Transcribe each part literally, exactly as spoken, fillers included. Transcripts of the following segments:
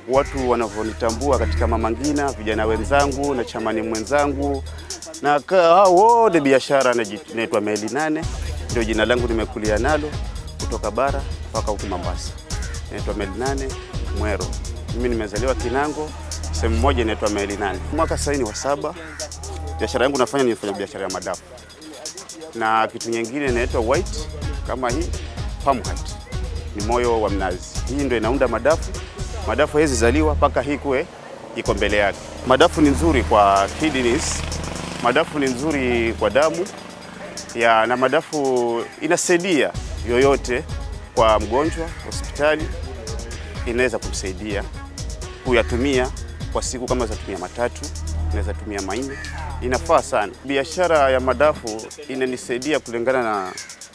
watu wanavyonitambua katika Mama Ngina, vijana wenzangu na chamani mwenzangu na hao wote biashara inaitwa Meli nane, ndio jina langu nimekulia nalo kutoka bara mpaka huko Mombasa. Inaitwa Meli nane Mwero. Mimi nimezaliwa Kinango, sehemu moja inaitwa Meli nane. Mwaka sasa ni wa saba. Biashara yangu nafanya ni nafanya biashara ya madafu. Na kitu nyingine inaitwa white kama hii palm heart. Ni moyo wa mnazi. Hii ndio inaunda madafu. Madafu hizi zaliwa paka hii kwe iko mbele yake. Madafu ni nzuri kwa kidneys. Madafu ni nzuri kwa damu. Ya, na madafu inasaidia yoyote kwa mgonjwa hospitali, inaweza kumsaidia kuyatumia kwa siku, kama za tumia matatu, inaweza tumia manne, inafaa sana. Biashara ya madafu inanisaidia kulingana na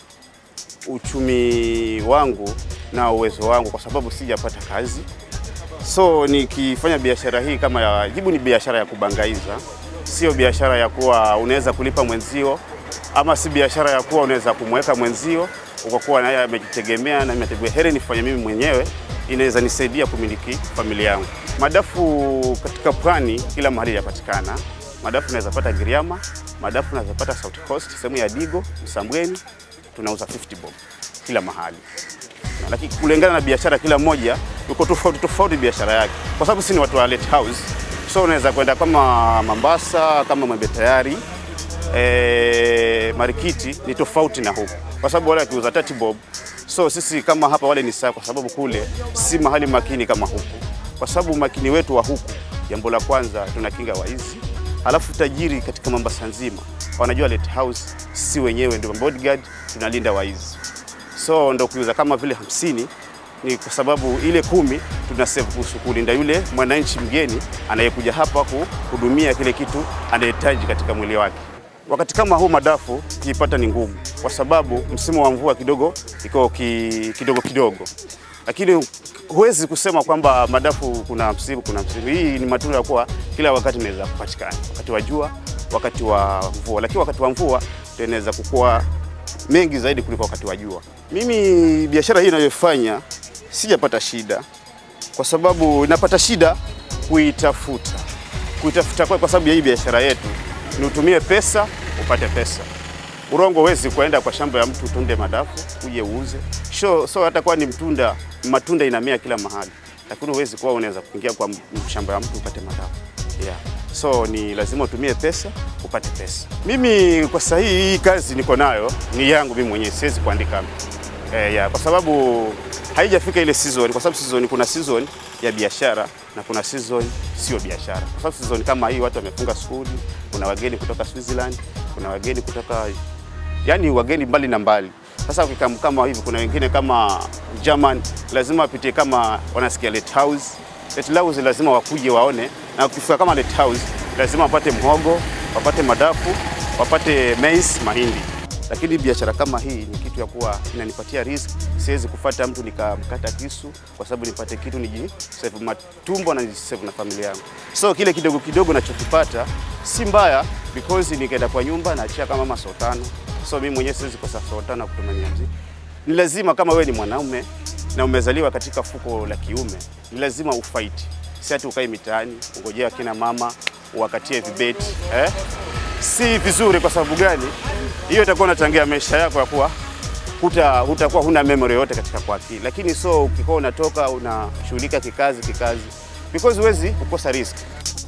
uchumi wangu na uwezo wangu, kwa sababu sijapata kazi. So nikifanya biashara hii kama ya jibu, ni biashara ya kubangaiza, sio biashara ya kuwa unaweza kulipa mwenzio, ama si biashara ya kuwa unaweza kumweka mwenzio ukakuwa naye amejitegemea na nimetegea. Heri nifanye mimi mwenyewe, inaweza nisaidia kumiliki familia yangu. Madafu katika Pwani kila mahali yapatikana. Madafu unaweza pata Giriama, madafu unaweza pata South Coast, sehemu ya Digo, Msambweni, tunauza fifty bob kila mahali. Lakini kulingana na biashara kila moja yuko tofauti tofauti biashara yake. Kwa sababu sisi ni watu wa Late House, so unaweza kwenda kama Mombasa, kama Mwembe Tayari, eh Marikiti ni tofauti na huko. Kwa sababu wale wakiuza thirty bob, so sisi kama hapa wale ni sawa, kwa sababu kule si mahali makini kama huku. Kwa sababu makini wetu wa huku, jambo la kwanza tunakinga waizi. Alafu tajiri katika Mombasa nzima wanajua Late House si wenyewe ndio bodyguard, tunalinda waizi. So ndo kuuza kama vile hamsini ni kwa sababu ile kumi tunasave kulinda yule mwananchi mgeni anayekuja hapa kuhudumia kile kitu anahitaji katika mwili wake. Wakati kama huu madafu kuipata ni ngumu, kwa sababu msimu wa mvua kidogo iko ki, kidogo kidogo. Lakini huwezi kusema kwamba madafu kuna msimu kuna msimu. Hii ni matunda kwa kila wakati inaweza kupatikana. Wakati wa jua, wakati wa mvua. Lakini wakati wa mvua ndio inaweza kukua mengi zaidi kuliko wakati wa jua. Mimi biashara hii ninayofanya sijapata shida, kwa sababu napata shida kuitafuta. Kuitafuta kwa, kwa sababu ya hii biashara yetu ni utumie pesa upate pesa. Urongo wezi kuenda kwa shamba ya mtu utunde madafu uje uuze. So, so hata kwa ni mtunda, matunda inamea kila mahali. Lakini huwezi kuwa unaweza kuingia kwa shamba ya mtu upate madafu. Yeah. So ni lazima utumie pesa upate pesa. Mimi kwa sasa hii kazi niko nayo ni yangu mimi mwenyewe, siwezi kuandika. Eh, yeah, kwa sababu haijafika ile season, kwa sababu season kuna season ya biashara na kuna season sio biashara. Kwa sababu season kama hii watu wamefunga skuli, kuna wageni kutoka Switzerland, kuna wageni kutoka, yani wageni mbali na mbali. Sasa ukikam kama hivi, kuna wengine kama German lazima wapitie, kama wanasikia Late House. Late House lazima wakuje waone, na ukifika kama Late House lazima wapate mhogo, wapate madafu, wapate maize, mahindi. Lakini biashara kama hii ni kitu ya kuwa inanipatia risk. Siwezi kufuata mtu nikamkata kisu, kwa sababu nipate kitu nijisave matumbo na nijisave na familia yangu. So kile kidogo kidogo nachokipata si mbaya, because nikaenda kwa nyumba na achia kama mama sotano. So mimi mwenyewe siwezi kosa sotano kutumania mziki. Ni lazima kama wewe ni mwanaume na umezaliwa katika fuko la kiume, ni lazima ufight. Si ati ukae mitaani ungojea kina mama uwakatie vibeti, eh? Si vizuri. Kwa sababu gani? Hiyo itakuwa inachangia maisha yako ya kuwa huta hutakuwa huna memory yote katika kwa akili. Lakini so ukikuwa unatoka unashughulika kikazi kikazi, because huwezi kukosa risk.